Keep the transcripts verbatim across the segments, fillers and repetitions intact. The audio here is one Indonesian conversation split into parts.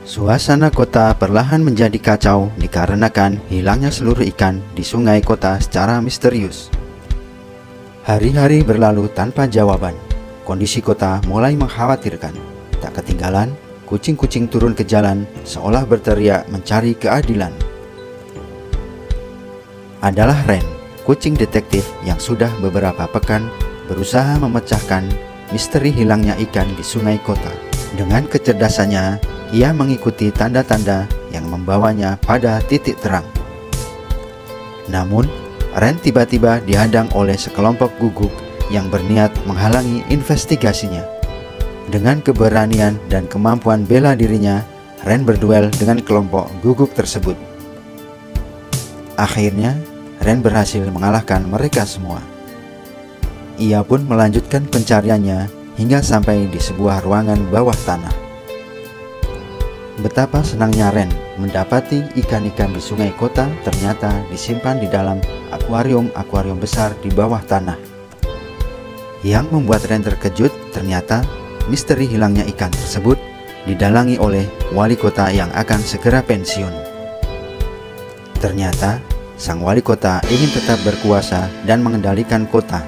Suasana kota perlahan menjadi kacau dikarenakan hilangnya seluruh ikan di sungai kota secara misterius. Hari-hari berlalu tanpa jawaban. Kondisi kota mulai mengkhawatirkan. Tak ketinggalan, kucing-kucing turun ke jalan seolah berteriak mencari keadilan. Adalah Ren, kucing detektif yang sudah beberapa pekan berusaha memecahkan misteri hilangnya ikan di sungai kota. Dengan kecerdasannya, ia mengikuti tanda-tanda yang membawanya pada titik terang. Namun, Ren tiba-tiba dihadang oleh sekelompok guguk yang berniat menghalangi investigasinya. Dengan keberanian dan kemampuan bela dirinya, Ren berduel dengan kelompok guguk tersebut. Akhirnya, Ren berhasil mengalahkan mereka semua. Ia pun melanjutkan pencariannya hingga sampai di sebuah ruangan bawah tanah. Betapa senangnya Ren mendapati ikan-ikan di sungai kota ternyata disimpan di dalam akuarium-akuarium besar di bawah tanah. Yang membuat Ren terkejut ternyata misteri hilangnya ikan tersebut didalangi oleh wali kota yang akan segera pensiun. Ternyata sang wali kota ingin tetap berkuasa dan mengendalikan kota.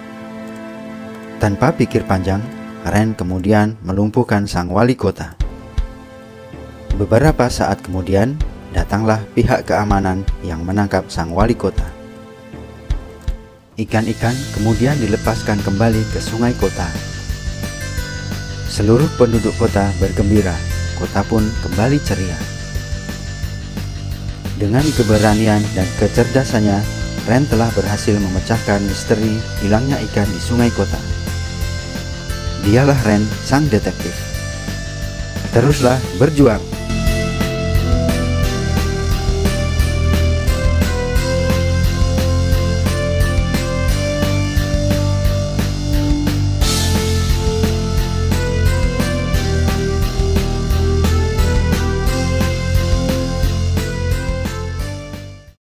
Tanpa pikir panjang, Ren kemudian melumpuhkan sang wali kota. Beberapa saat kemudian, datanglah pihak keamanan yang menangkap sang wali kota. Ikan-ikan kemudian dilepaskan kembali ke sungai kota. Seluruh penduduk kota bergembira, kota pun kembali ceria. Dengan keberanian dan kecerdasannya, Ren telah berhasil memecahkan misteri hilangnya ikan di sungai kota. Dialah Ren, sang detektif. Teruslah berjuang.